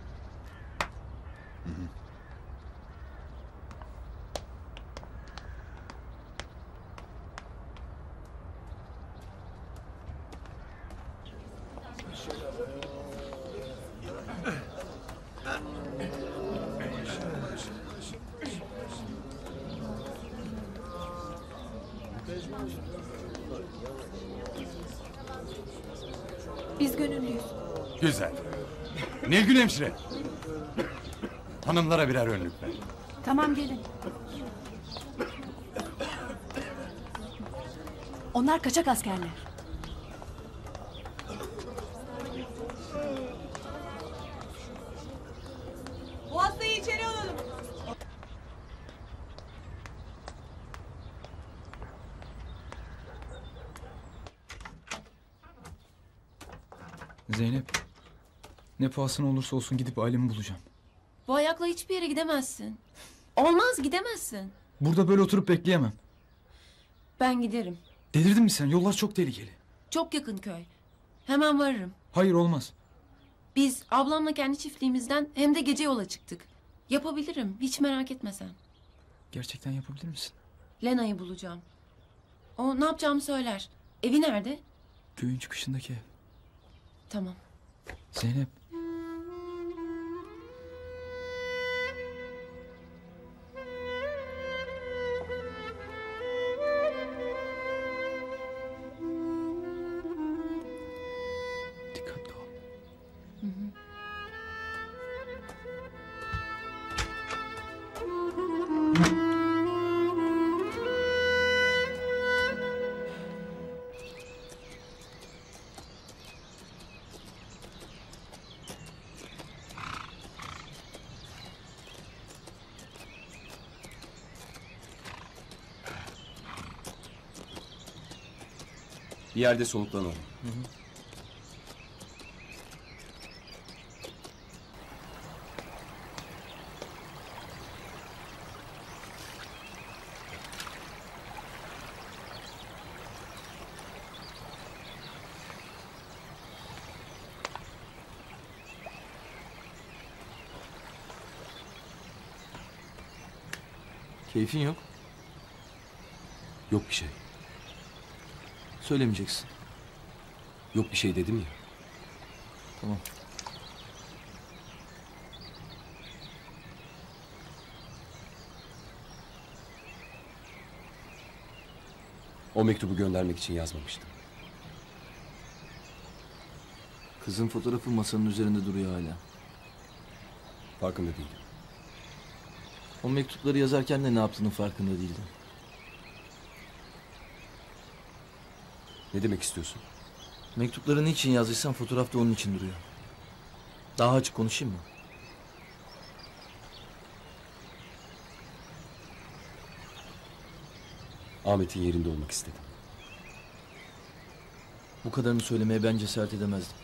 Biz gönüllüyüz. Güzel. Nilgün hemşire. Hanımlara birer önlük ver. Tamam gelin. Onlar kaçak askerler. Bu hastayı içeri alalım. Zeynep. Ne pahasına olursa olsun gidip ailemi bulacağım. Bu ayakla hiçbir yere gidemezsin. Olmaz, gidemezsin. Burada böyle oturup bekleyemem. Ben giderim. Delirdin mi sen? Yollar çok tehlikeli. Çok yakın köy. Hemen varırım. Hayır olmaz. Biz ablamla kendi çiftliğimizden hem de gece yola çıktık. Yapabilirim. Hiç merak etme sen. Gerçekten yapabilir misin? Lena'yı bulacağım. O ne yapacağımı söyler. Evi nerede? Köyün çıkışındaki ev. Tamam. Zeynep. Dikkatli ol. Hı hı. Bir yerde soluklanalım. Keyfin yok. Yok bir şey. Söylemeyeceksin. Yok bir şey dedim ya. Tamam. O mektubu göndermek için yazmamıştım. Kızın fotoğrafı masanın üzerinde duruyor hala. Farkında değilim. O mektupları yazarken de ne yaptığının farkında değildin. Ne demek istiyorsun? Mektupları niçin yazdıysan fotoğraf da onun için duruyor. Daha açık konuşayım mı? Ahmet'in yerinde olmak istedim. Bu kadarını söylemeye ben cesaret edemezdim.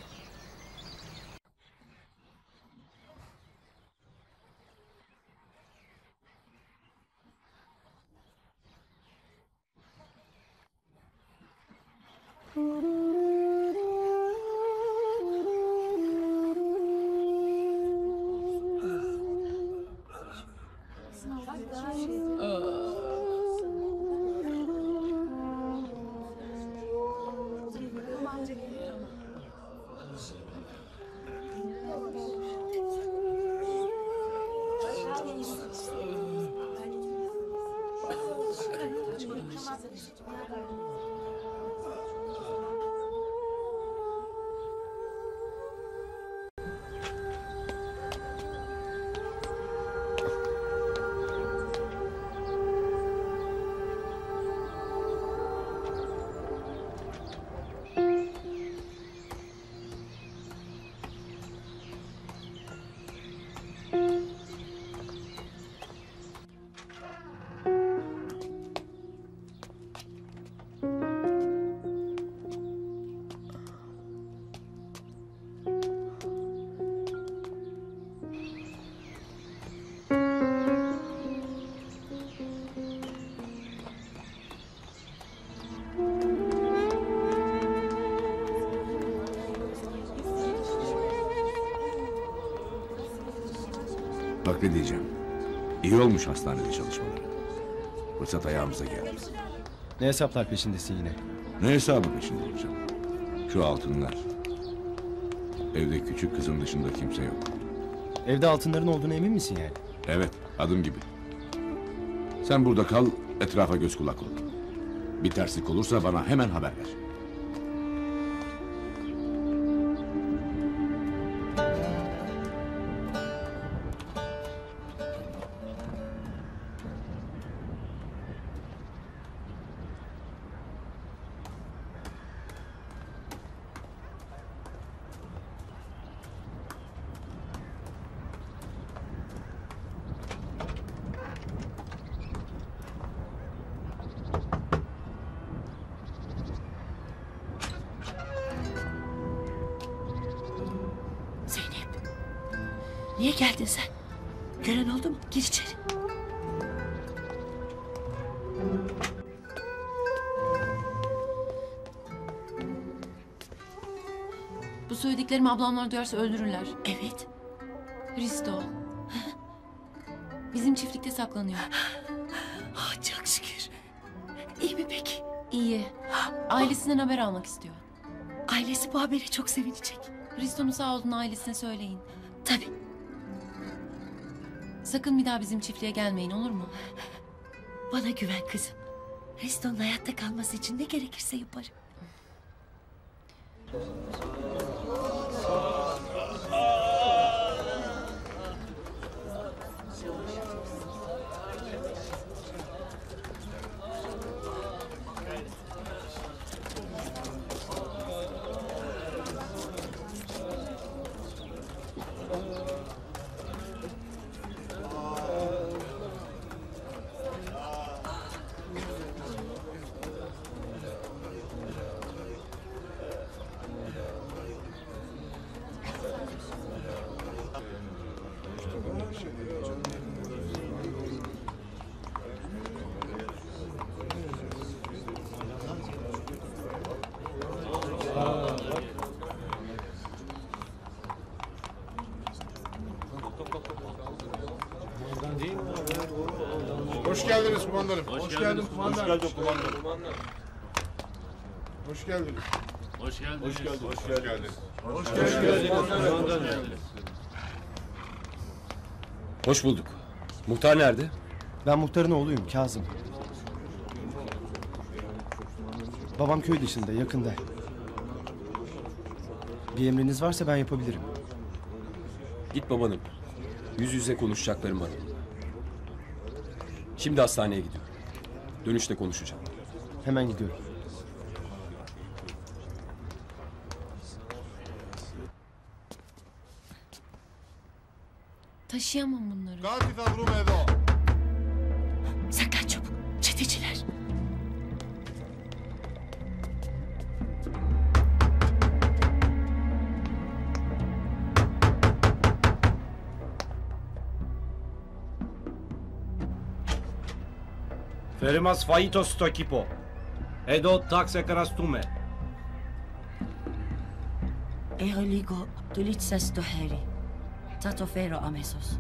Bak ne diyeceğim. İyi olmuş hastanede çalışmaları. Fırsat ayağımıza geldi. Ne hesaplar peşindesin yine? Ne hesabı peşinde olacağım? Şu altınlar. Evde küçük kızın dışında kimse yok. Evde altınların olduğuna emin misin yani? Evet, adım gibi. Sen burada kal, etrafa göz kulak ol. Bir terslik olursa bana hemen haber ver. Niye geldin sen? Gören oldu mu? Gir içeri. Bu söylediklerimi ablamlar duyarsa öldürürler. Evet. Hristo. Bizim çiftlikte saklanıyor. Ah, çok şükür. İyi mi peki? İyi. Ailesinden haber almak istiyor. Ailesi bu habere çok sevinecek. Hristo'nun sağ olduğunu ailesine söyleyin. Tabii. Sakın bir daha bizim çiftliğe gelmeyin, olur mu? Bana güven kızım. Hristo'nun hayatta kalması için ne gerekirse yaparım. geldiniz kumandanım. Hoş geldin kumandan. Hoş geldin kumandanım. Hoş geldiniz. Hoş geldiniz. Hoş geldiniz. Hoş geldiniz. Hoş geldiniz. Hoş bulduk. Muhtar nerede? Ben muhtarın oğluyum Kazım. Babam köy dışında, yakında. Bir emriniz varsa ben yapabilirim. Git babanım. Yüz yüze konuşacaklarım var. Şimdi hastaneye gidiyorum. Dönüşte konuşacağım. Hemen gidiyorum. Taşıyamam bunları. Saklan çabuk. Çeteciler. Ferimas faitos sto equipo. Edo taxe karastume. Eoligo tulitsas toheri. Tatofero amesos.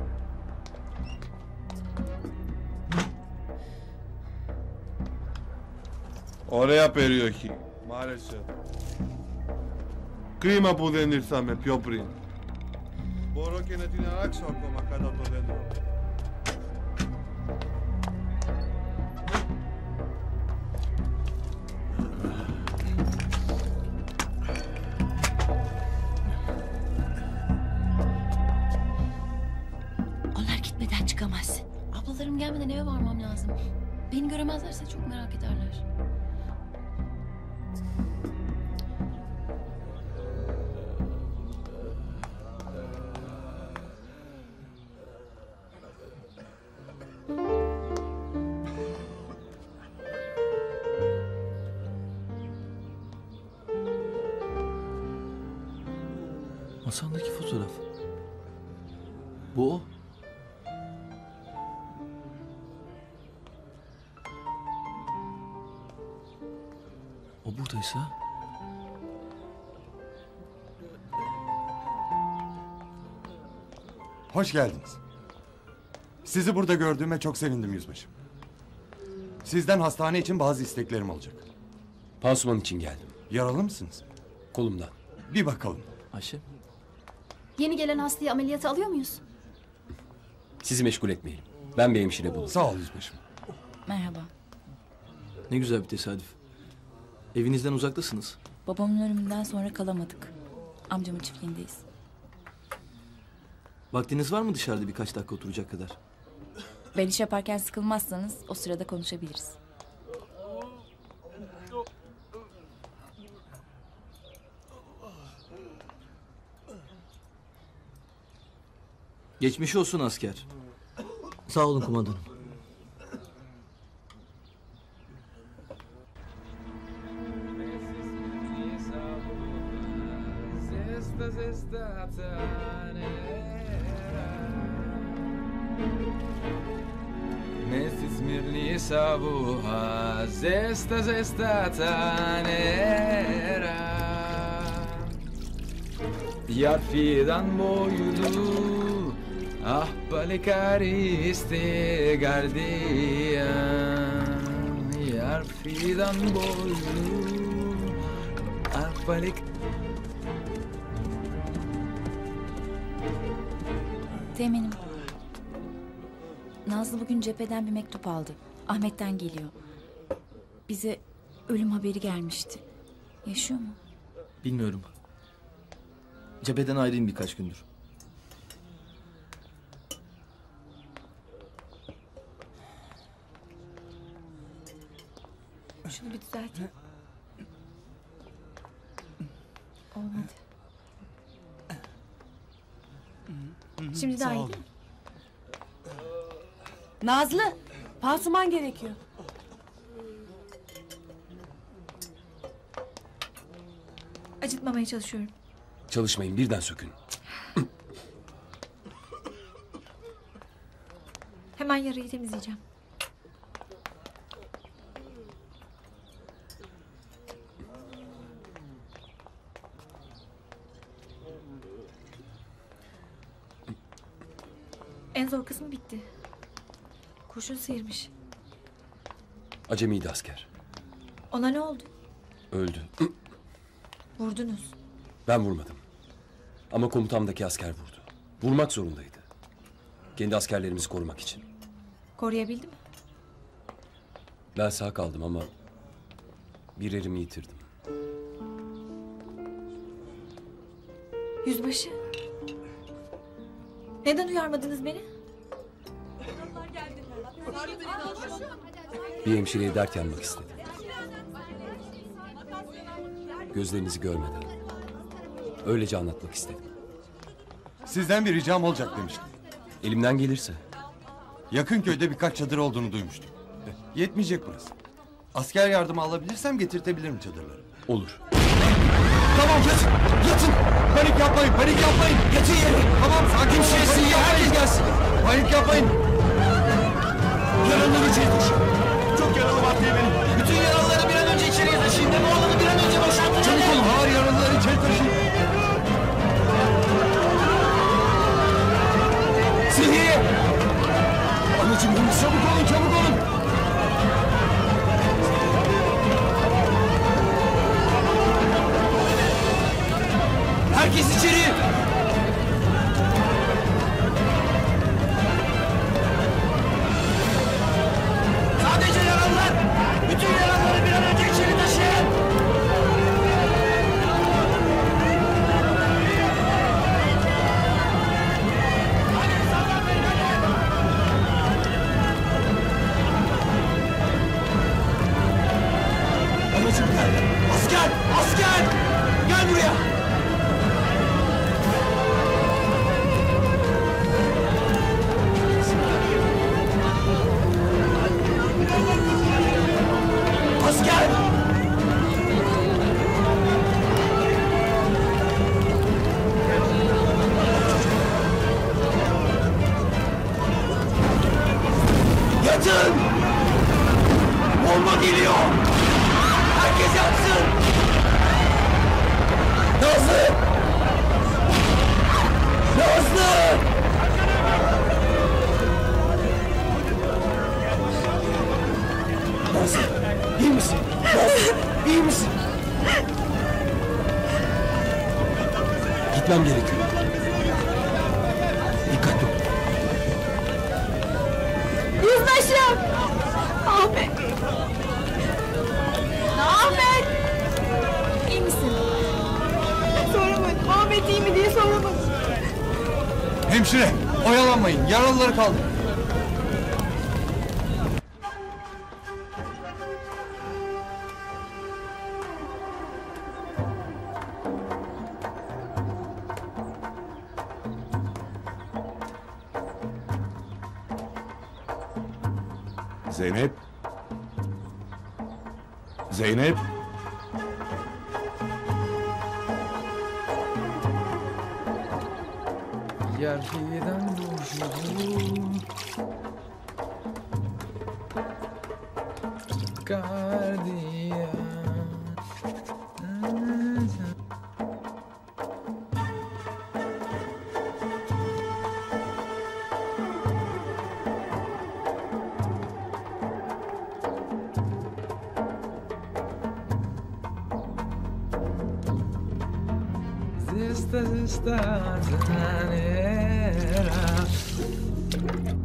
Ωραία περιοχή. Μ' άρεσε. Κρίμα που δεν ήρθαμε πιο πριν. Μπορώ και να την αράξω ακόμα κάτω από το δέντρο. Onlar gitmeden çıkamazsın. Ablalarım gelmeden eve varmam lazım. Beni göremezlerse çok merak ederler. Masandaki fotoğraf. Bu o. O buradaysa... Hoş geldiniz. Sizi burada gördüğüme çok sevindim yüzbaşım. Sizden hastane için bazı isteklerim olacak. Pansuman için geldim. Yaralı mısınız? Kolumdan. Bir bakalım. Ayşe. Yeni gelen hastayı ameliyata alıyor muyuz? Sizi meşgul etmeyelim. Ben bir hemşire bulayım. Sağ ol yüzbaşım. Merhaba. Ne güzel bir tesadüf. Evinizden uzaktasınız. Babamın ölümünden sonra kalamadık. Amcamın çiftliğindeyiz. Vaktiniz var mı dışarıda birkaç dakika oturacak kadar? Ben iş yaparken sıkılmazsanız o sırada konuşabiliriz. Geçmiş olsun asker. Sağ olun kumandanım. Mestis mirli sabuha zesta tanera. Yar fidan boylu ah balikaristi gardiyan. Yar fidan boylu ah balik. Teğmenim. Nazlı bugün cepheden bir mektup aldı. Ahmet'ten geliyor. Bize ölüm haberi gelmişti. Yaşıyor mu? Bilmiyorum. Cepheden ayrıyım birkaç gündür. Şunu bir düzelteyim. Olmadı. Şimdi daha iyi değil mi? Nazlı, pansuman gerekiyor. Acıtmamaya çalışıyorum. Çalışmayın, birden sökün. Hemen yarayı temizleyeceğim. En zor kısmı bitti. Kurşun sıyırmış. Acemiydi asker. Ona ne oldu? Öldü. Vurdunuz. Ben vurmadım. Ama komutamdaki asker vurdu. Vurmak zorundaydı. Kendi askerlerimizi korumak için. Koruyabildi mi? Ben sağ kaldım ama bir elimi yitirdim. Yüzbaşı. Neden uyarmadınız beni? Bir hemşireye dert yanmak istedim. Gözlerinizi görmeden. Öylece anlatmak istedim. Sizden bir ricam olacak demiştim. Elimden gelirse. Yakın köyde birkaç çadır olduğunu duymuştum. Yetmeyecek burası. Asker yardımı alabilirsem getirtebilirim çadırları. Olur. Tamam yatın. Yatın. Panik yapmayın. Panik yapmayın. Yatın yere. Tamam sakin şeysin ya. Herkes gelsin. Panik yapmayın. Yaralıları içeri taşı. Çok yaralı var diye benim. Bütün yaralıları bir an önce içeriye taşıyın. Ne olanı bir an önce boşaltın. Çabuk olun. Ağır yaralıları içeri taşıyın. Sıhhiye. Anacığım çabuk olun. Çabuk olun. Herkes içeri. Sadece yaralılar. Bütün yaralıları bir an önce içeri taşıyın. Anacığım gel. Asker! Asker! Gel buraya! Asker! Yatın! Bomba geliyor! Herkes yatsın! Nazlı! Nazlı! Nazlı! İyi misin? Nazlı! İyi misin? Gitmem gerekiyor. Dikkatli ol. Yüzbaşım! Ahmet! Ahmet! İyi misin? Soramadım. Ahmet iyi mi diye soramadım. Hemşire oyalanmayın. Yaralıları kaldır. Zeynep. Zeynep. Yerden boşuyorum. Gardiyan. Zesta, zesta, zanera.